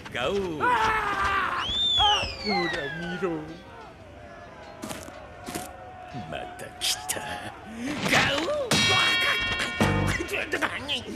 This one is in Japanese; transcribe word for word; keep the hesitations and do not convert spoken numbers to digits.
ガオー。ほら見ろ。また来た。ガオー。